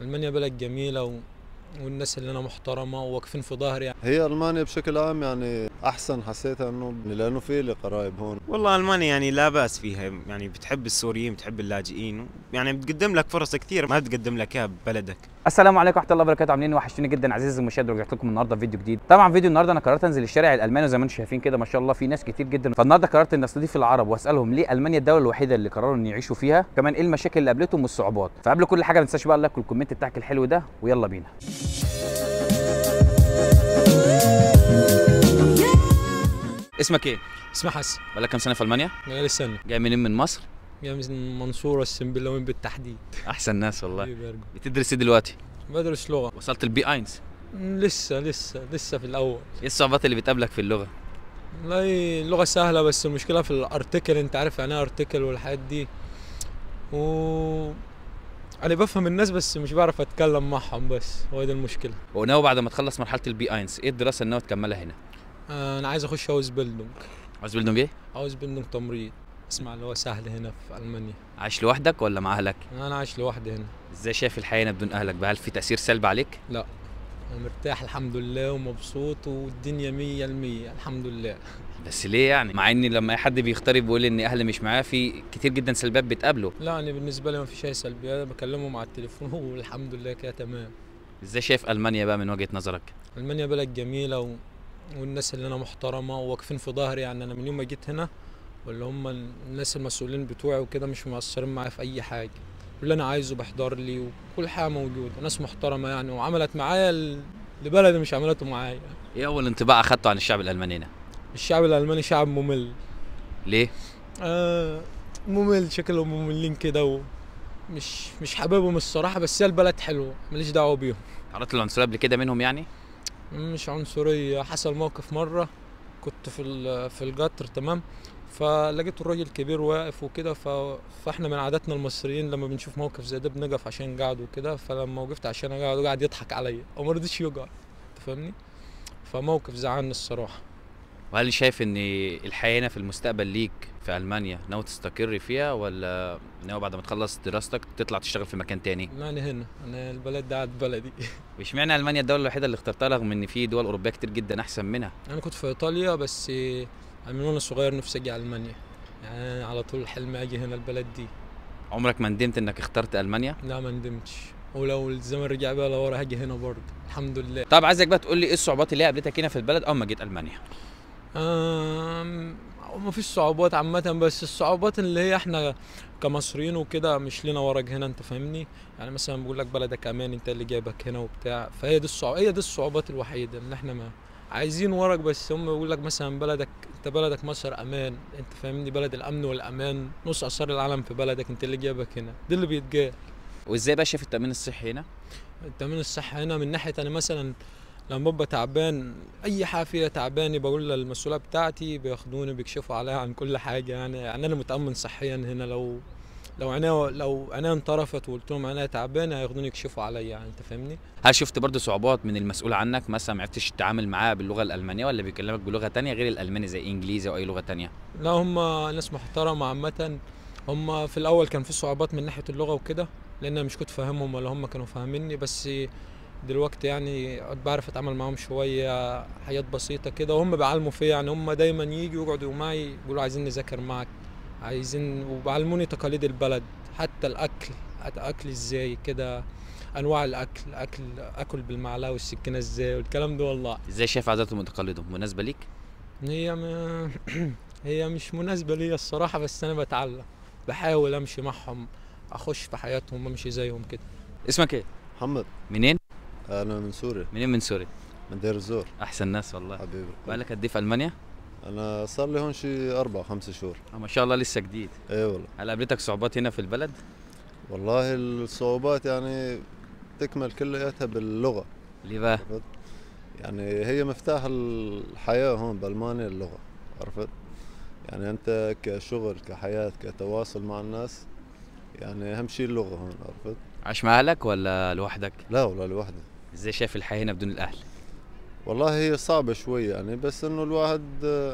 ألمانيا بلد جميلة والناس اللي هنا محترمة وواقفين في ظهري يعني. هي ألمانيا بشكل عام يعني أحسن، حسيتها إنه لأنه في لي قرايب هون. والله ألمانيا يعني لا بأس فيها، يعني بتحب السوريين بتحب اللاجئين، يعني بتقدم لك فرص كثير ما بتقدم لك اياها ببلدك. السلام عليكم ورحمه الله وبركاته. عاملين وحشتوني جدا عزيزي المشاهد، ورجعت لكم النهارده فيديو جديد. طبعا فيديو النهارده انا قررت انزل الشارع الالماني، وزي ما انتم شايفين كده ما شاء الله في ناس كتير جدا. فالنهارده قررت ان استضيف العرب واسالهم ليه المانيا الدوله الوحيده اللي قرروا ان يعيشوا فيها، كمان ايه المشاكل اللي قابلتهم والصعوبات. فقبل كل حاجه ما تنساش بقى اللايك والكومنت بتاعك الحلو ده، ويلا بينا. اسمك ايه؟ اسمها حسن. بقالك كام سنه في المانيا؟ بقالي سنة. جاي منين من مصر؟ جاي من المنصورة السنبلاوين بالتحديد. احسن ناس والله. حبيبي أرجو. بتدرس ايه دلوقتي؟ بدرس لغة. وصلت البي اينز؟ لسه في الأول. ايه الصعوبات اللي بتقابلك في اللغه؟ والله اللغة سهلة، بس المشكلة في الارتكل. انت عارف يعني ايه ارتكل والحاجات دي. انا بفهم الناس بس مش بعرف اتكلم معهم، بس هو دي المشكلة. وناوي بعد ما تخلص مرحله البي اينز ايه الدراسه اللي ناوي تكملها هنا؟ انا عايز اخش هاوس بيلدونج. عاوز بلدنج ايه؟ هاوس بيلدونج تمريض. اسمع اللي هو سهل هنا في ألمانيا. عايش لوحدك ولا مع اهلك؟ انا عايش لوحدي هنا. ازاي شايف الحياه هنا بدون اهلك بقى؟ هل في تاثير سلبي عليك؟ لا، انا مرتاح الحمد لله ومبسوط والدنيا 100% الحمد لله. بس ليه يعني؟ مع ان لما اي حد بيغترب بيقول ان اهلي مش معاه، في كتير جدا سلبيات بتقابله. لا، انا بالنسبه لي ما فيش اي سلبيات، بكلمهم على التليفون والحمد لله كده تمام. ازاي شايف المانيا بقى من وجهة نظرك؟ المانيا بلد جميله والناس اللي هنا محترمه وواقفين في ظهري. يعني انا من يوم ما جيت هنا، واللي هم الناس المسؤولين بتوعي وكده مش مقصرين معايا في اي حاجه. واللي انا عايزه بحضر لي وكل حاجه موجوده. ناس محترمه يعني، وعملت معايا لبلدي مش عملته معايا. ايه اول انطباع اخدته عن الشعب الالماني هنا؟ الشعب الالماني شعب ممل. ليه؟ ممل، شكلهم مملين كده مش حاببهم الصراحه، بس هي البلد حلوه ماليش دعوه بيهم. تعرضت للعنصريه قبل كده منهم يعني؟ مش عنصريه. حصل موقف مره كنت في القطر، تمام، فلقيت الراجل كبير واقف وكده، فاحنا من عاداتنا المصريين لما بنشوف موقف زي ده بنقف عشان نقعد وكده. فلما وقفت عشان اقعد وقعد يضحك عليا وما رضيش يقعد. انت فاهمني؟ فموقف زعلني الصراحه. وهل شايف ان الحياه هنا في المستقبل ليك في المانيا ناوي تستقر فيها، ولا ناوي بعد ما تخلص دراستك تطلع تشتغل في مكان تاني؟ لا، انا هنا، انا البلد ده قاعد بلدي. واشمعنى المانيا الدوله الوحيده اللي اخترتها رغم ان في دول اوروبيه كتير جدا احسن منها؟ انا كنت في ايطاليا، بس من وانا صغير نفسي اجي المانيا. يعني أنا على طول حلمي اجي هنا البلد دي. عمرك ما ندمت انك اخترت المانيا؟ لا، ما ندمتش، ولو الزمن رجع بيا لورا هاجي هنا برضه الحمد لله. طب عايزك بقى تقول لي ايه الصعوبات اللي قابلتك هنا في البلد اول ما جيت المانيا؟ ما فيش صعوبات عامة، بس الصعوبات اللي هي احنا كمصريين وكده مش لنا ورق هنا. انت فاهمني؟ يعني مثلا بيقول لك بلدك امان، انت اللي جايبك هنا وبتاع. فهي دي هي دي الصعوبات الوحيدة ان احنا ما عايزين ورق، بس هم بيقول لك مثلا بلدك، انت بلدك مصر امان. انت فاهمني؟ بلد الامن والامان، نص اثار العالم في بلدك، انت اللي جايبك هنا. دي اللي بيتقال. وازاي بقى شايف التامين الصحي هنا؟ التامين الصحي هنا من ناحية انا مثلا لما ببقى تعبان، اي حاجه فيها تعباني بقول للمسؤوله بتاعتي، بياخدوني بيكشفوا عليها عن كل حاجه. يعني انا متامن صحيا هنا. لو عينيا انطرفت وقلت لهم عينيا تعبانه هياخدوني يكشفوا عليا. يعني انت فاهمني؟ هل شفت برضه صعوبات من المسؤول عنك؟ مثلا ما عرفتش تتعامل معاه باللغه الالمانيه، ولا بيكلمك بلغه تانية غير الالماني زي انجليزي او اي لغه تانية؟ لا، هم ناس محترمه عامه. هم في الاول كان في صعوبات من ناحيه اللغه وكده، لان انا مش كنت فاهمهم ولا هم كانوا فاهميني. بس دلوقتي يعني بعرف اتعامل معاهم شويه، حاجات بسيطه كده، وهم بيعلموا فيا. يعني هم دايما يجوا يقعدوا معي يقولوا عايزين نذاكر معك، عايزين، وبيعلموني تقاليد البلد، حتى الاكل، اكل ازاي كده، انواع اكل بالمعلقه والسكينه ازاي والكلام ده. والله ازاي شايف عاداتهم وتقاليدهم مناسبه ليك؟ هي هي مش مناسبه ليا الصراحه، بس انا بتعلم، بحاول امشي معهم، اخش في حياتهم، امشي زيهم كده. اسمك ايه؟ محمد. منين؟ أنا من سوريا. منين من سوريا؟ من دير الزور. احسن ناس والله. حبيبي. بقالك قد ايه في المانيا؟ أنا صار لي هون شي 4-5 شهور. ما شاء الله لسه جديد. إيه والله. هل قابلتك صعوبات هنا في البلد؟ والله الصعوبات يعني تكمل كلياتها باللغة. ليه بقى؟ عرفت؟ يعني هي مفتاح الحياة هون بألمانيا اللغة. عرفت؟ يعني أنت كشغل كحياة كتواصل مع الناس، يعني أهم شيء اللغة هون. عرفت؟ عايش مع اهلك ولا لوحدك؟ لا والله لوحدي. ازاي شايف الحياه هنا بدون الاهل؟ والله هي صعبة شوي يعني، بس إنه الواحد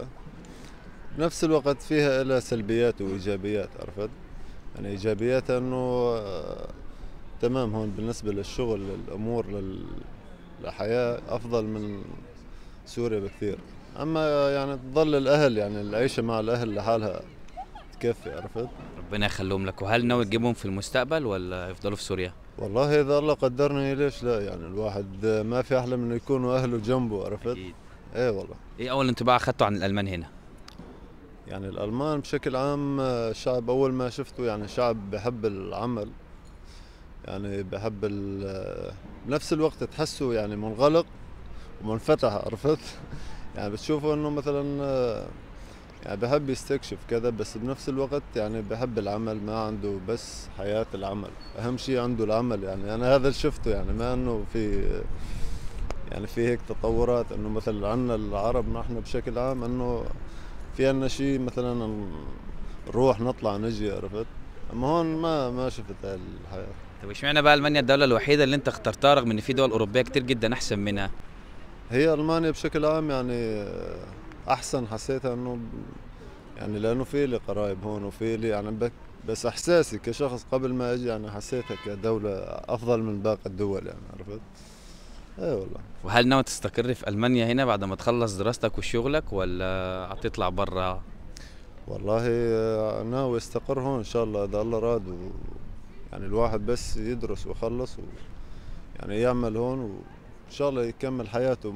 بنفس الوقت فيها لها سلبيات وإيجابيات. عرفت؟ يعني إيجابياتها إنه تمام هون بالنسبة للشغل الأمور للحياة أفضل من سوريا بكثير. أما يعني تظل الأهل، يعني العيشة مع الأهل لحالها تكفي، عرفت؟ ربنا يخليهم لك. وهل ناوي تجيبهم في المستقبل ولا يفضلوا في سوريا؟ والله إذا الله قدرني ليش لا، يعني الواحد ما في أحلى من يكونوا أهله جنبه، عرفت؟ أكيد. إيه والله. ايه اول انطباع اخدته عن الالمان هنا؟ يعني الألمان بشكل عام شعب أول ما شفته يعني شعب بحب العمل، يعني بحب بنفس الوقت تحسه يعني منغلق ومنفتح، عرفت؟ يعني بتشوفه انه مثلا يعني بحب يستكشف كذا، بس بنفس الوقت يعني بحب العمل، ما عنده بس حياة العمل، أهم شيء عنده العمل. يعني أنا هذا اللي شفته، يعني ما إنه في يعني في هيك تطورات إنه مثلا عنا العرب نحن بشكل عام إنه في عنا شيء مثلا نروح نطلع نجي، عرفت؟ أما هون ما شفت هاي الحياة. طب اشمعنى بقى المانيا الدوله الوحيده اللي انت اخترتها رغم ان في دول اوروبيه كتير جدا احسن منها؟ هي ألمانيا بشكل عام يعني أحسن، حسيتها إنه يعني لأنه في لي قرايب هون وفي لي يعني بس إحساسي كشخص قبل ما أجي يعني حسيتها كدولة أفضل من باقي الدول، يعني عرفت؟ إيه والله. وهل ناوي تستقر في المانيا هنا بعد ما تخلص دراستك وشغلك ولا هتطلع بره؟ والله ناوي استقر هون إن شاء الله إذا الله راد يعني الواحد بس يدرس ويخلص يعني يعمل هون وإن شاء الله يكمل حياته،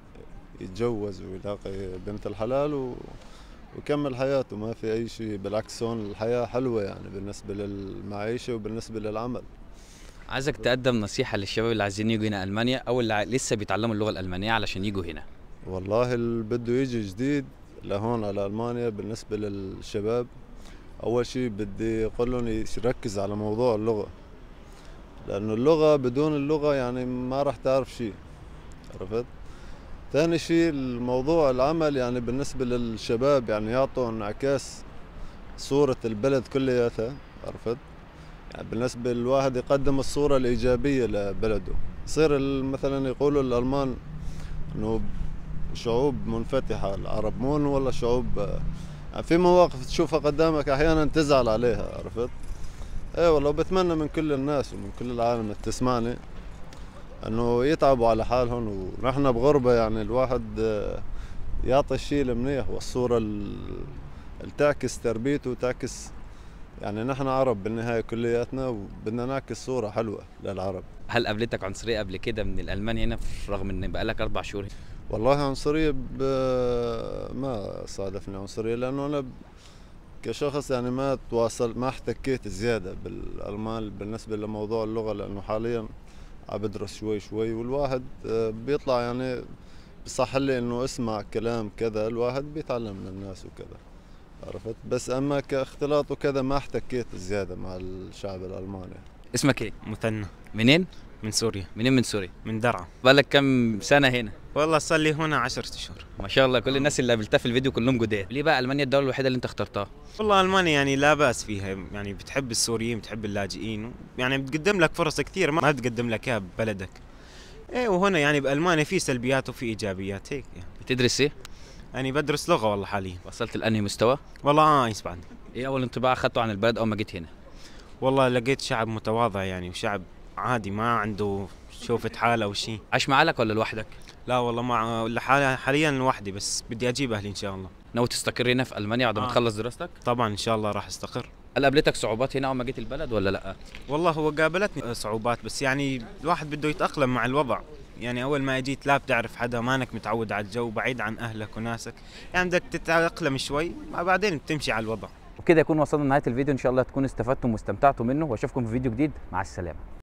يتجوز ويلاقي بنت الحلال ويكمل حياته، ما في أي شيء. بالعكس هون الحياة حلوة يعني بالنسبة للمعيشة وبالنسبة للعمل. عايزك تقدم نصيحه للشباب اللي عايزين يجوا هنا المانيا او اللي لسه بيتعلموا اللغه الالمانيه علشان يجوا هنا. والله اللي بده يجي جديد لهون على ألمانيا بالنسبة للشباب، أول شيء بدي أقول لهم يركز على موضوع اللغة، لأنه اللغة بدون اللغة يعني ما راح تعرف شيء، عرفت؟ ثاني شيء الموضوع العمل، يعني بالنسبة للشباب يعني يعطوا انعكاس صورة البلد كلياتها، عرفت؟ يعني بالنسبة للواحد يقدم الصورة الإيجابية لبلده، يصير مثلا يقولوا الألمان إنه شعوب منفتحة، العرب مون والله شعوب يعني في مواقف تشوفها قدامك أحيانا تزعل عليها، عرفت؟ إيه والله. بتمنى من كل الناس ومن كل العالم اللي تسمعني انه يتعبوا على حالهم، ونحن بغربة يعني الواحد يعطي الشيء المنيح والصورة اللي تعكس تربيته وتعكس، يعني نحن عرب بالنهاية كلياتنا وبدنا نعكس صورة حلوة للعرب. هل قابلتك عنصريه قبل كده من الالمان هنا رغم ان بقالك 4 شهور؟ والله عنصرية ما صادفني عنصرية، لأنه أنا كشخص يعني ما تواصل، ما احتكيت زيادة بالألمان بالنسبة لموضوع اللغة، لأنه حاليا عم بدرس شوي شوي، والواحد بيطلع يعني بصح لي انه اسمع كلام كذا، الواحد بيتعلم من الناس وكذا، عرفت؟ بس اما كاختلاط وكذا ما احتكيت زيادة مع الشعب الألماني. اسمك ايه؟ مثنى. منين؟ من سوريا. منين من سوريا؟ من درعا. بقالك كم سنه هنا؟ والله صار لي هنا 10 اشهر. ما شاء الله كل الناس اللي قابلتها في الفيديو كلهم جداد. ليه بقى المانيا الدوله الوحيده اللي انت اخترتها؟ والله ألمانيا يعني لا بأس فيها، يعني بتحب السوريين بتحب اللاجئين، يعني بتقدم لك فرص كثير ما بتقدم لك اياها ببلدك. ايه وهنا يعني بألمانيا في سلبيات وفي ايجابيات هيك يعني. بتدرس ايه؟ يعني بدرس لغة والله حاليا. وصلت لانهي مستوى؟ والله ايس بعد. ايه اول انطباع اخدته عن البلد اول ما جيت هنا؟ والله لقيت شعب متواضع يعني، وشعب عادي ما عنده شوفة حال او شيء. عايش مع اهلك ولا لوحدك؟ لا والله حاليا لوحدي، بس بدي اجيب اهلي ان شاء الله. ناوي تستقر هنا في المانيا بعد ما تخلص دراستك؟ طبعا ان شاء الله راح استقر. هل قابلتك صعوبات هنا اول ما جيت البلد ولا لا؟ والله هو قابلتني صعوبات، بس يعني الواحد بده يتأقلم مع الوضع. يعني اول ما اجيت لا بتعرف حدا، مانك متعود على الجو، بعيد عن اهلك وناسك، يعني بدك تتأقلم شوي بعدين بتمشي على الوضع. وكده يكون وصلنا لنهايه الفيديو، ان شاء الله تكونوا استفدتم واستمتعتم منه، واشوفكم في فيديو جديد. مع السلامه.